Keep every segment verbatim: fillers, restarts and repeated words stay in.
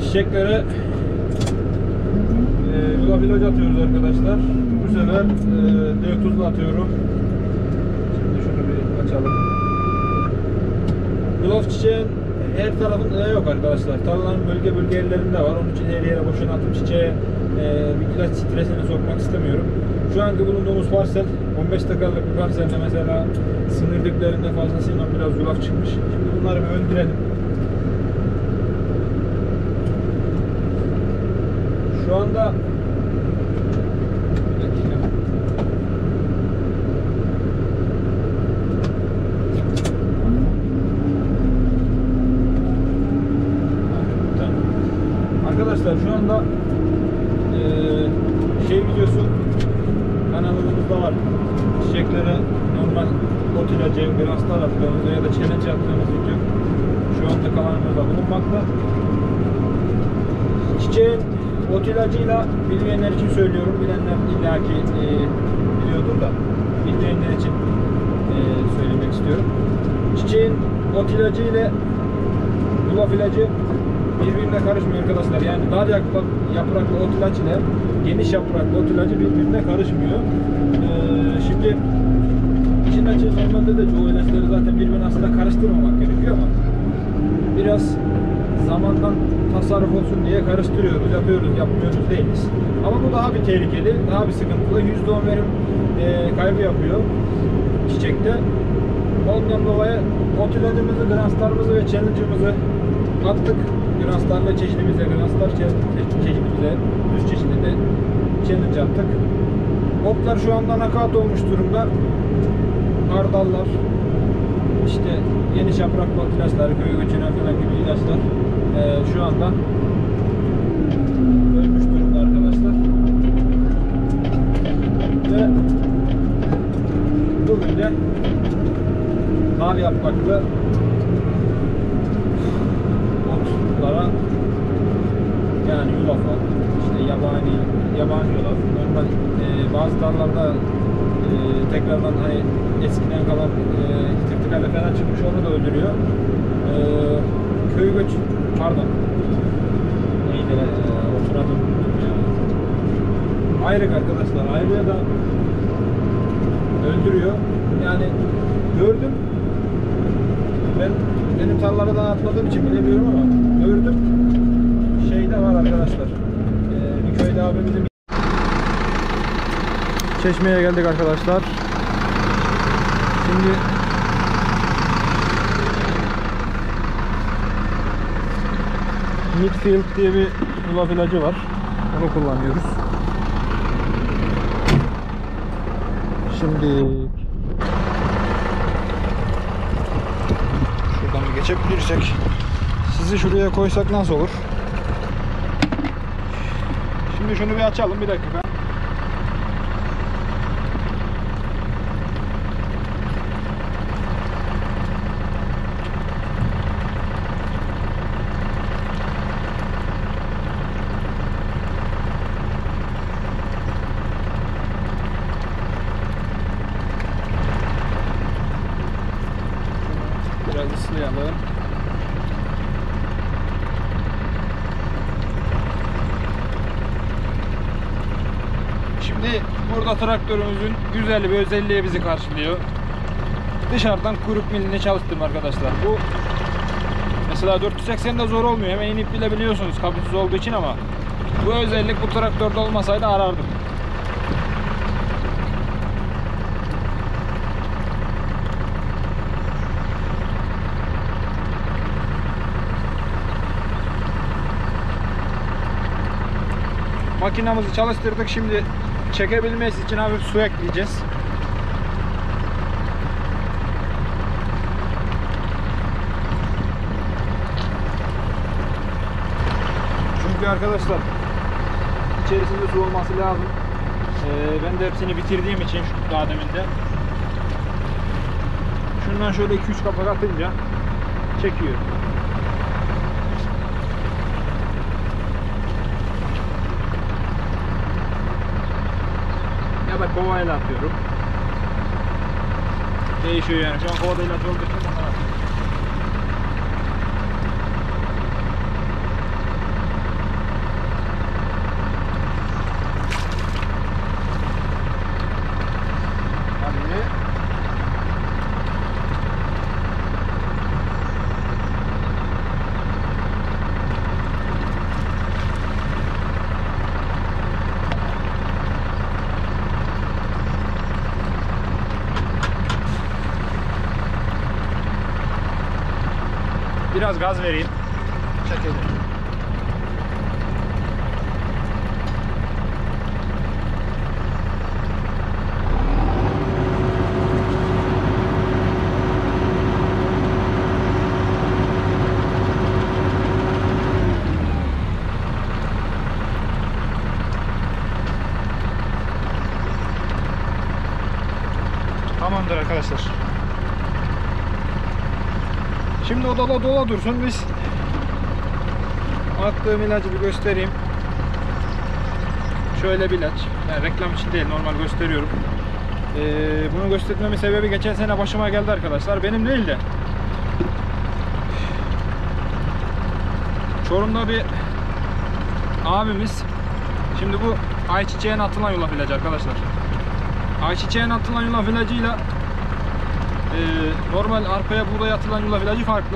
çiçeklere e, yulaf ilacı atıyoruz arkadaşlar. Bu sefer e, dev tuzla atıyorum. Şimdi şunu bir açalım. Yulaf çiçeğin her tarafında yok arkadaşlar. Tarlanın bölge bölge yerlerinde var. Onun için her yere boşuna atıp çiçeğe e, bir ilaç stresini sokmak istemiyorum. Şu anki bulunduğumuz parsel on beş dakikalık bir parselde mesela sınır diplerinde fazlasıyla biraz yulaf çıkmış. Şimdi bunları bir öldürelim. Şu anda bir dakika. Tamam. Arkadaşlar şu anda e, şey videosu kanalımızda var. Çiçeklere normal ot ilacı, grastar attığımızda ya da challenge attığımız video şu anda kanalımızda bulunmakta. Çiçeğin ot ilacıyla bilmeyenler için söylüyorum. Bilenler illaki e, biliyordur da bilmeyenler için e, söylemek istiyorum. Çiçeğin ot ilacı ile yulaf ilacı birbirine karışmıyor arkadaşlar. Yani dar yapraklı ot ilacı ile geniş yapraklı ot ilacı birbirine karışmıyor. Ee, şimdi işin açığı normalde de çoğu ilaçları zaten birbirine aslında karıştırmamak gerekiyor ama biraz zamandan tasarruf olsun diye karıştırıyoruz, yapıyoruz, yapmıyoruz değiliz. Ama bu daha bir tehlikeli, daha bir sıkıntılı. yüzde on verim e, kaybı yapıyor çiçekte. Ondan dolayı ot ilacımızı, grastarımızı ve challenge'ımızı attık. Grastar ve çeşidimize, grastar çeşidimize, düz çeşidinde challenge attık. Otlar şu anda nakat olmuş durumda. Hardallar, işte geniş yapraklı ot ilaçları, köy göçüne falan gibi ilaçlar e, şu anda ölmüş durumda arkadaşlar. Ve bugün de mavi yapraklı otlara, yani yulafa, işte yabani yabani yulaf, normal e, bazı dallarda e, tekrardan hani eskiden kalan e, tırtıkayla falan çıkmış, onu da öldürüyor. E, köy göç, pardon neydi e, oturadım ya. Ayrık arkadaşlar, ayrıya da öldürüyor. Yani gördüm, ben benim tarladan atmadığım için bilemiyorum ama gördüm, şey de var arkadaşlar. Ee, bir köyde abimizin çeşmeye geldik arkadaşlar. Şimdi Midfield diye bir yulaf ilacı var. Onu kullanıyoruz. Şimdi şuradan bir geçebilirsek, sizi şuraya koysak nasıl olur? Şimdi şunu bir açalım, bir dakika. Biraz ıslayalım. Şimdi burada traktörümüzün güzel bir özelliği bizi karşılıyor. Dışarıdan kuyruk milini çalıştırdım arkadaşlar. Bu mesela dört yüz seksende zor olmuyor. Hemen inip bilebiliyorsunuz kablosuz olduğu için, ama bu özellik bu traktörde olmasaydı arardım. Makinamızı çalıştırdık. Şimdi çekebilmesi için hafif su ekleyeceğiz. Çünkü arkadaşlar içerisinde su olması lazım. Ee, ben de hepsini bitirdiğim için şu daha deminde. Şundan şöyle iki üç kapak atınca çekiyor. Ya da kovayla atıyorum. Değişiyor yani. Şu an kovadayla olduğu için bundan atıyorum. biraz gaz vereyim. Çekelim. Tamamdır arkadaşlar. Şimdi o dola dola dursun, biz attığım ilacı bir göstereyim. Şöyle bir ilaç. Yani reklam için değil, normal gösteriyorum. Ee, bunu göstermemin sebebi geçen sene başıma geldi arkadaşlar. Benim değil de Çorum'da bir abimiz, şimdi bu ayçiçeğine atılan yulaf ilacı arkadaşlar. Ayçiçeğine atılan yulaf ilacıyla e, normal arpaya buğdaya atılan yulaf ilacı farklı.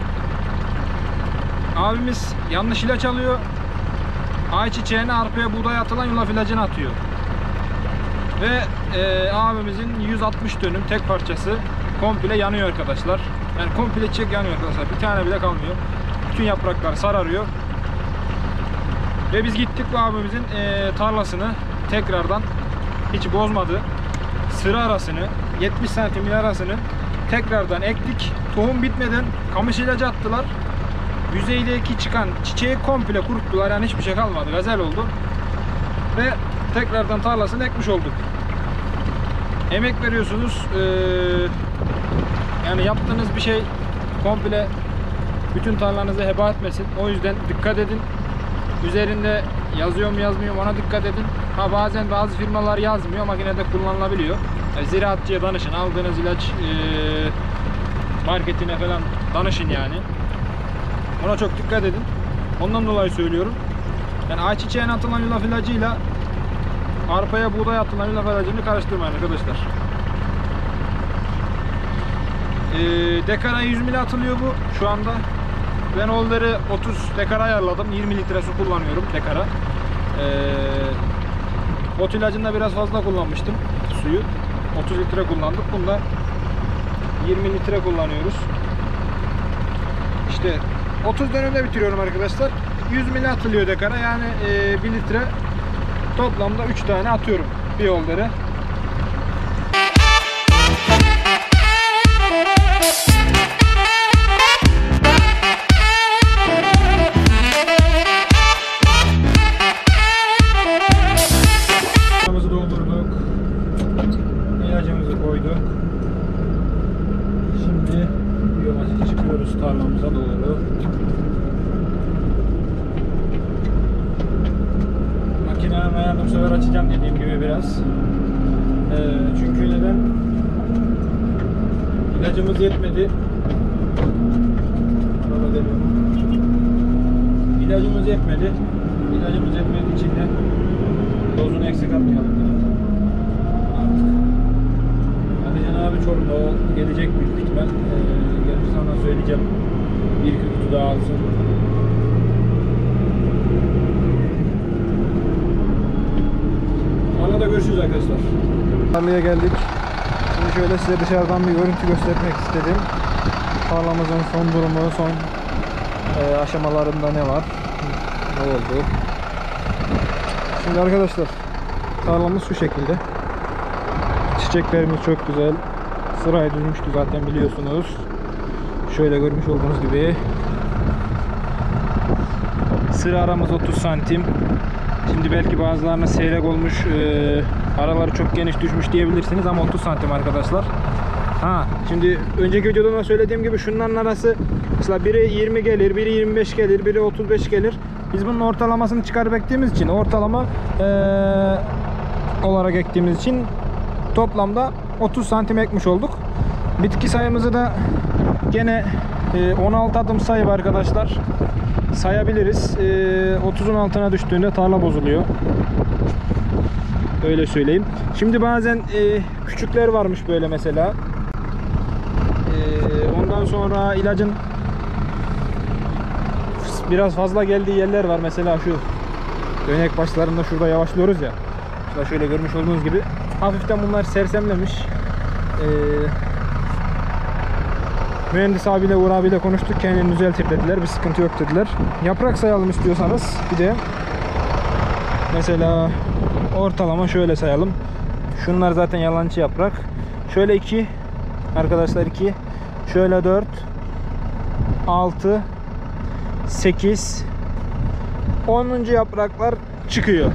Abimiz yanlış ilaç alıyor. Ayçiçeğine arpaya buğdaya atılan yulaf ilacını atıyor. Ve e, abimizin yüz altmış dönüm tek parçası komple yanıyor arkadaşlar. Yani komple çiçek yanıyor arkadaşlar. Bir tane bile kalmıyor. Bütün yapraklar sararıyor. Ve biz gittik bu abimizin e, tarlasını tekrardan hiç bozmadı. Sıra arasını, yetmiş santim arasını tekrardan ektik. Tohum bitmeden kamış ilacı attılar. Yüzeydeki çıkan çiçeği komple kuruttular. Yani hiçbir şey kalmadı. Gazel oldu. Ve tekrardan tarlasını ekmiş olduk. Emek veriyorsunuz. Ee, yani yaptığınız bir şey komple bütün tarlanızı heba etmesin. O yüzden dikkat edin. Üzerinde yazıyor mu yazmıyor mu ona dikkat edin. Ha, bazen bazı firmalar yazmıyor ama yine de kullanılabiliyor. Yani ziraatçıya danışın. Aldığınız ilaç e, marketine falan danışın yani. Ona çok dikkat edin. Ondan dolayı söylüyorum. Yani ayçiçeğine atılan yulaf ilacıyla arpaya buğdaya atılan yulaf ilacını karıştırmayın arkadaşlar. E, dekara yüz mili atılıyor bu şu anda. Ben olları otuz dekara ayarladım. yirmi litre su kullanıyorum dekara. Ee, ot ilacında biraz fazla kullanmıştım suyu. otuz litre kullandık. Bunda yirmi litre kullanıyoruz. İşte otuz dönümde bitiriyorum arkadaşlar. yüz mili atılıyor dekara. Yani e, bir litre toplamda üç tane atıyorum bir olları. Doldurduk. İlacımızı koyduk. Şimdi biyomasa çıkıyoruz tarlamıza doğru. Makinenin ayarını bu sefer açacağım dediğim gibi biraz. Ee, çünkü neden? İlacımız yetmedi. Araba deniyor. İlacımız yetmedi. İlacımız yetmediği için de dozunu eksik atmayalım artık. Alican abi Çorum'da, o gelecek büyük ihtimal. Ee, gelip sana söyleyeceğim. Bir iki kutu daha alsın. Ona da görüşürüz arkadaşlar. Tarlaya geldik. Şimdi şöyle size dışarıdan bir görüntü göstermek istedim. Tarlamızın son durumu, son e, aşamalarında ne var? Ne oldu? Şimdi arkadaşlar tarlamız şu şekilde. Çiçeklerimiz çok güzel. Sıraya düzmüştü zaten biliyorsunuz. Şöyle görmüş olduğunuz gibi. Sıra aramız otuz santim. Şimdi belki bazılarına seyrek olmuş, e, araları çok geniş düşmüş diyebilirsiniz ama otuz santim arkadaşlar. Ha, şimdi önceki videoda da söylediğim gibi şunların arası mesela biri yirmi gelir, biri yirmi beş gelir, biri otuz beş gelir. Biz bunun ortalamasını çıkarıp ektiğimiz için, ortalama e, olarak ektiğimiz için toplamda otuz santim ekmiş olduk. Bitki sayımızı da gene e, on altı adım sayıp arkadaşlar sayabiliriz. E, otuzun altına düştüğünde tarla bozuluyor. Öyle söyleyeyim. Şimdi bazen e, küçükler varmış böyle mesela. E, ondan sonra ilacın biraz fazla geldiği yerler var. Mesela şu dönek başlarında şurada yavaşlıyoruz ya. Şurada şöyle görmüş olduğunuz gibi. Hafiften bunlar sersemlemiş. Ee, Mühendis abiyle, Uğur abiyle konuştuk. Kendini düzeltir dediler. Bir sıkıntı yok dediler. Yaprak sayalım istiyorsanız. Bir de mesela ortalama şöyle sayalım. Şunlar zaten yalancı yaprak. Şöyle iki. Arkadaşlar iki. Şöyle dört. altı. sekiz. onuncu yapraklar çıkıyor.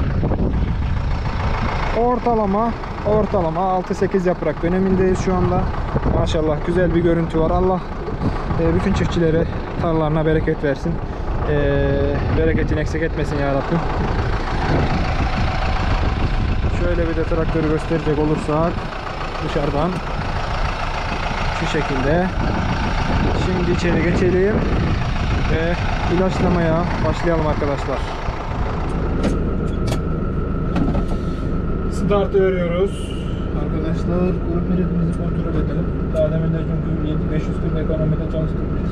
Ortalama ortalama altı sekiz yaprak dönemindeyiz şu anda. Maşallah güzel bir görüntü var. Allah e, bütün çiftçilere tarlalarına bereket versin. E, bereketini eksik etmesin ya Rabbim. Şöyle bir de traktörü gösterecek olursak dışarıdan şu şekilde. Şimdi içeri geçelim ve ilaçlamaya başlayalım arkadaşlar. Startı veriyoruz. Arkadaşlar grup milletimizi kontrol edelim. Daha demin de çünkü beş yüz kırk ekonomide çalıştırmışız.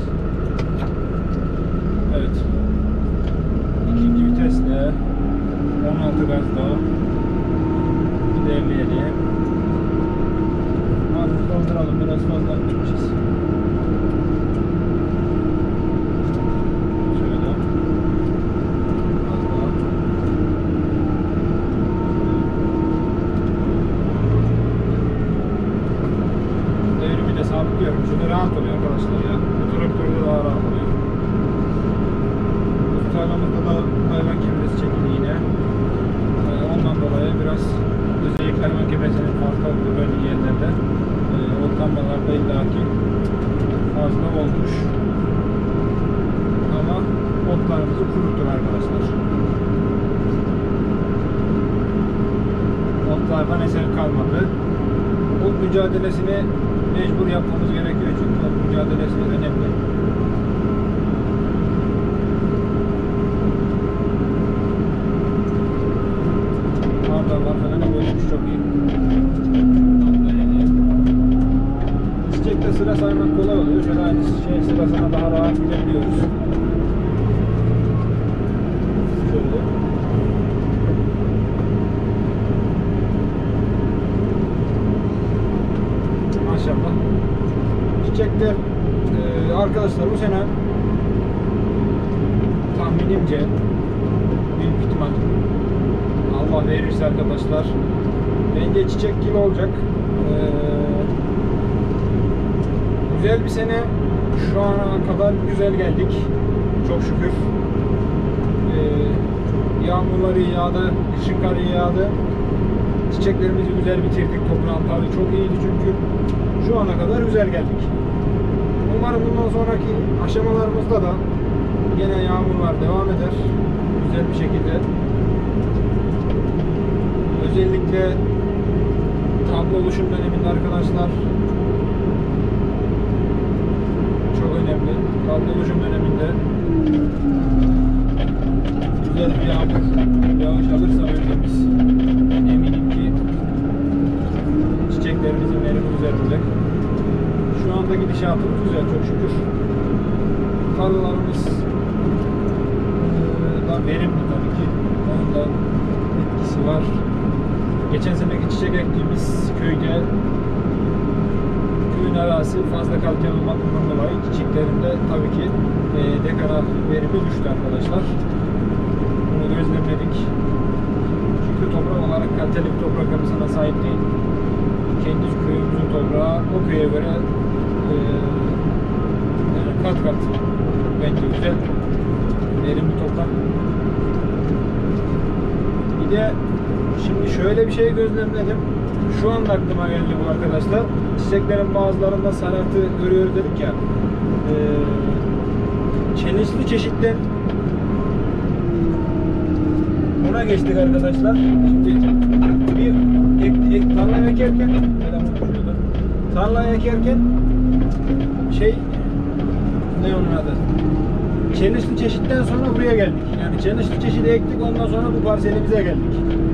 Evet. İkinci vitesle on altı gazda ilerleyelim. Hafif dolduralım. Biraz fazla atmışız. Sabitliyorum. Şöyle rahat oluyor arkadaşlar ya. Bu traktörde daha rahat oluyor. Bu tarlamızda da hayvan kemresi çekildi yine. Ee, ondan dolayı biraz özellikle hayvan kemresinin fazla olduğu belli yerlerde e, otlanmalarda illaki fazla olmuş. Ama otlarımızı kuruttur arkadaşlar. Otlardan eser kalmadı. Ot mücadelesini mecbur yapmamız gerekiyor çünkü ot mücadelesi önemli. Hardallar falan bölmüş, çok iyi. Çiçekte sıra saymak kolay oluyor. Şöyle aynı şey sırasına daha rahat gidebiliyoruz. Şöyle. Maşallah. Çiçekler e, arkadaşlar bu sene tahminimce büyük ihtimal Allah verirse arkadaşlar bence çiçek gibi olacak. E, güzel bir sene, şu ana kadar güzel geldik. Çok şükür. E, yağmurları yağdı, kışın karı yağdı. Çiçeklerimizi güzel bitirdik. Toprağın tadı çok iyiydi çünkü şu ana kadar güzel geldik. Umarım bundan sonraki aşamalarımızda da yine yağmurlar devam eder. Güzel bir şekilde. Özellikle tablo oluşum döneminde arkadaşlar çok önemli. Tablo oluşum döneminde güzel bir yağmur, yağış alırsa bölgemiz eminim ki çiçeklerimizin verimi güzel olacak. Şu anda gidişatımız güzel, çok şükür. Tarlalarımız da verimli tabii ki. Onun da etkisi var. Geçen seneki çiçek ektiğimiz köyde köyün arazisi fazla kaliteli olmadığından dolayı çiçeklerinde tabii ki e, dekara verimi düştü arkadaşlar. Bunu gözlemledik. Çünkü toprak olarak kaliteli bir toprak yapısına sahip değil. Kendi köyümüzün toprağı o köye göre e, yani kat kat bence güzel, verimli toprak. Bir de şimdi şöyle bir şey gözlemledim. Şu anda aklıma geldi bu arkadaşlar. Çiçeklerin bazılarında sarartı görüyoruz dedik ya. E, çelişli çeşitten buna geçtik arkadaşlar. Şimdi bir ek, ek, tarla ekerken tarla ekerken şey ne onun adı? Çelişli çeşitten sonra buraya geldik. Yani çelişli çeşidi ektik, ondan sonra bu parselimize geldik.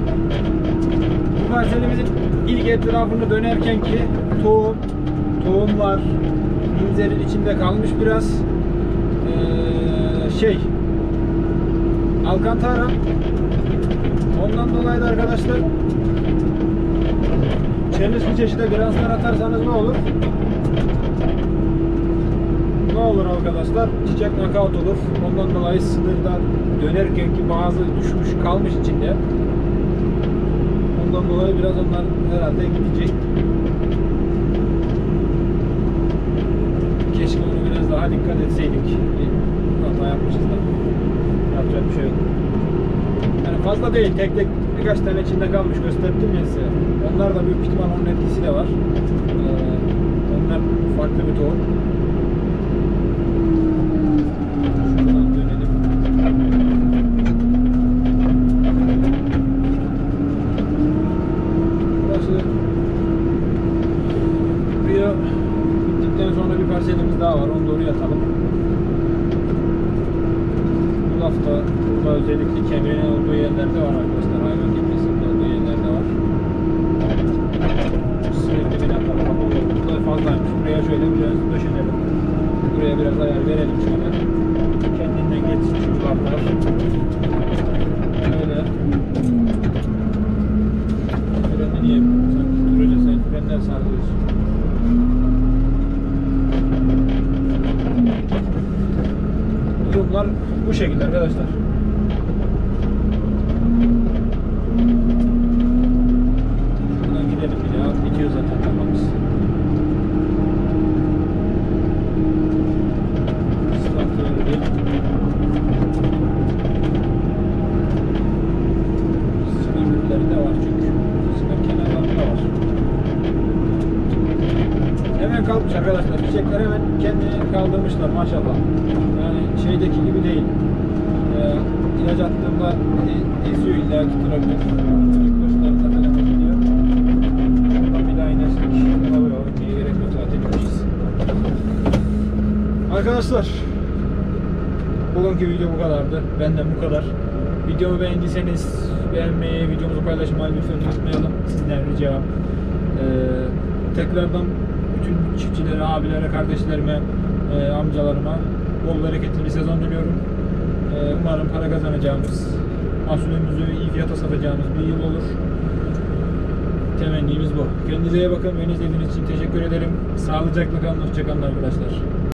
Bu parselimizin ilk etrafını dönerken ki tohum, tohumlar inzerin içinde kalmış biraz ee, şey alkantara. Ondan dolayı da arkadaşlar çelişli çeşide granslar atarsanız ne olur? ne olur arkadaşlar? Çiçek knockout olur. Ondan dolayı sınırda dönerken ki bazı düşmüş kalmış içinde. Ondan dolayı biraz onlar herhalde gidecek. Keşke onu biraz daha dikkat etseydik. Hata yapmışız da. Yapacak bir şey yok. Yani fazla değil. Tek tek birkaç tane içinde kalmış. Gösterdim ya size. Onlar da büyük ihtimal onun etkisi de var. Ee, onlar farklı bir tohum. Şuradan dönelim. Burası buraya bittikten sonra bir parselimiz daha var. Onu da oraya atalım. Bu hafta burada özellikle kemiğinin olduğu yerlerde var arkadaşlar. Hayvan kemiklerinin olduğu yerlerde var. Sınır dibine atalım. Bu da fazlaymış. Buraya şöyle biraz döşenelim. Buraya biraz ayar verelim şöyle. Kendinden geçsin şu kartlar. Şöyle. Freni niye sanki durunca sen frenler sarılıyorsun. Durumlar bu şekilde arkadaşlar. Buradan gidelim bir daha. Bitiyor zaten tamamız. Islatları sınırları da var çünkü. Sınır kenarlarında var. Hemen kalkmış arkadaşlar. Çiçekler hemen kendini kaldırmışlar maşallah. Yani şeydeki gibi değil. Ee, ilaç attığımda e, eziyor illa ki traktör. Başlarında falan gidiyor. Ondan bir daha inersek kalıyor. Niye gerek yok zaten gideceğiz. Arkadaşlar bugünkü video bu kadardı. Benden bu kadar. Videomu beğendiyseniz beğenmeyi, videomuzu paylaşmayı lütfen unutmayalım. Sizden ricam. Ee, tekrardan bütün çiftçilere, abilere, kardeşlerime, e, amcalarıma bol bereketli bir sezon diliyorum. E, umarım para kazanacağımız, mahsulümüzü iyi fiyata satacağımız bir yıl olur. Temennimiz bu. Kendinize iyi bakın. Beni izlediğiniz için teşekkür ederim. Sağlıcakla kalın. Hoşça kalın arkadaşlar.